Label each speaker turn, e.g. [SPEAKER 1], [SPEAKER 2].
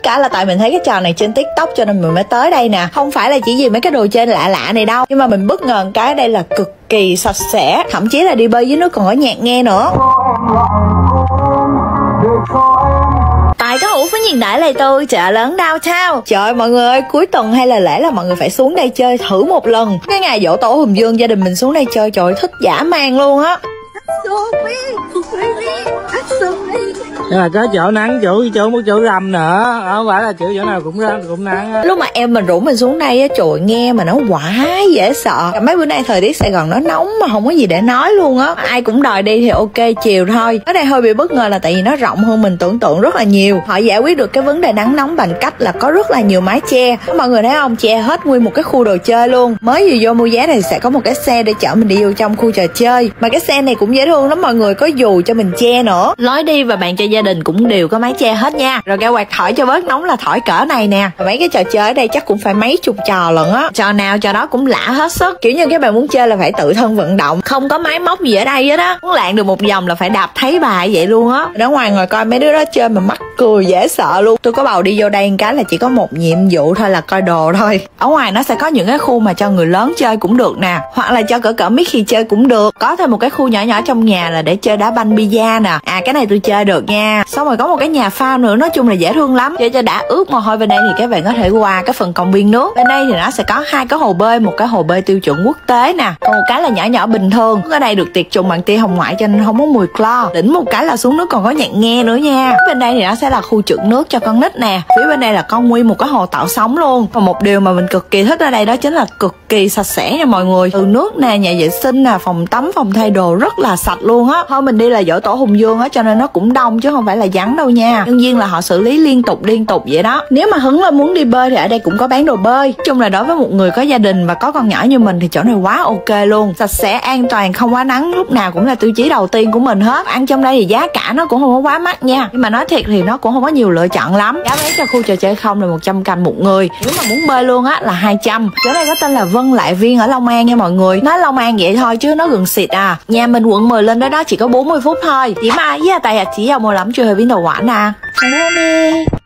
[SPEAKER 1] tất cả là tại mình thấy cái trò này trên TikTok cho nên mình mới tới đây nè. Không phải là chỉ vì mấy cái đồ chơi lạ lạ này đâu, nhưng mà mình bất ngờ cái đây là cực kỳ sạch sẽ, thậm chí là đi bơi dưới nước còn có nhạc nghe nữa. Tại có hữu với hiện đại này tôi chợ lớn downtown. Trời mọi người ơi, cuối tuần hay là lễ là mọi người phải xuống đây chơi thử một lần. Cái ngày giỗ tổ Hùng Dương gia đình mình xuống đây chơi, trời thích dã man luôn á.
[SPEAKER 2] Nhưng mà có chỗ nắng, chỗ một chỗ râm nữa, không phải là chỗ nào cũng râm cũng nắng á.
[SPEAKER 1] Lúc mà em mình rủ mình xuống đây á, trời nghe mà nó quá dễ sợ. Mấy bữa nay thời tiết Sài Gòn nó nóng mà không có gì để nói luôn á. Ai cũng đòi đi thì ok chiều thôi. Ở đây hơi bị bất ngờ là tại vì nó rộng hơn mình tưởng tượng rất là nhiều. Họ giải quyết được cái vấn đề nắng nóng bằng cách là có rất là nhiều mái che. Mọi người thấy không, che hết nguyên một cái khu đồ chơi luôn. Mới vừa vô mua vé này sẽ có một cái xe để chở mình đi vô trong khu trò chơi. Mà cái xe này cũng dễ thương lắm mọi người, có dù cho mình che nữa. Lối đi và bàn cho gia đình cũng đều có mái che hết nha. Rồi cái quạt thổi cho bớt nóng là thổi cỡ này nè. Mấy cái trò chơi ở đây chắc cũng phải mấy chục trò lận á. Trò nào trò đó cũng lạ hết sức. Kiểu như các bạn muốn chơi là phải tự thân vận động, không có máy móc gì ở đây hết á. Muốn lạng được một vòng là phải đạp thấy bà vậy luôn á. Ở ngoài ngồi coi mấy đứa đó chơi mà mắc cười dễ sợ luôn. Tôi có bầu đi vô đây cái là chỉ có một nhiệm vụ thôi là coi đồ thôi. Ở ngoài nó sẽ có những cái khu mà cho người lớn chơi cũng được nè, hoặc là cho cỡ Mickey chơi cũng được. Có thêm một cái khu nhỏ nhỏ trong nhà là để chơi đá banh bida nè. Cái này tôi chơi được nha. Xong rồi có một cái nhà phao nữa, nói chung là dễ thương lắm. Chơi cho đã ướt mồ hôi. Bên đây thì các bạn có thể qua cái phần công viên nước. Bên đây thì nó sẽ có hai cái hồ bơi, một cái hồ bơi tiêu chuẩn quốc tế nè, còn một cái là nhỏ nhỏ bình thường. Ở đây được tiệt trùng bằng tia hồng ngoại cho nên không có mùi clo. Đỉnh một cái là xuống nước còn có nhạc nghe nữa nha. Bên đây thì nó sẽ là khu trượt nước cho con nít nè. Phía bên đây là con nguyên một cái hồ tạo sóng luôn. Và một điều mà mình cực kỳ thích ở đây đó chính là cực kỳ sạch sẽ nha mọi người. Từ nước nè, nhà vệ sinh nè, phòng tắm, phòng thay đồ rất là sạch luôn á. Thôi mình đi là giỗ tổ Hùng Dương á cho nên nó cũng đông chứ không phải là vắng đâu nha. Nhân viên là họ xử lý liên tục vậy đó. Nếu mà hứng là muốn đi bơi thì ở đây cũng có bán đồ bơi. Nói chung là đối với một người có gia đình và có con nhỏ như mình thì chỗ này quá ok luôn. Sạch sẽ, an toàn, không quá nắng, lúc nào cũng là tiêu chí đầu tiên của mình hết. Ăn trong đây thì giá cả nó cũng không có quá mắc nha, nhưng mà nói thiệt thì nó cũng không có nhiều lựa chọn lắm. Giá vé cho khu trò chơi không là 100 cành một người. Nếu mà muốn bơi luôn á là 200. Chỗ này có tên là Vân Lại Viên ở Long An nha mọi người. Nói Long An vậy thôi chứ nó gần xịt à. Nhà mình quận 10 lên đó chỉ có 40 phút thôi. Chỉ mà với tay chỉ vào 15 chưa hề biến đầu quả nè.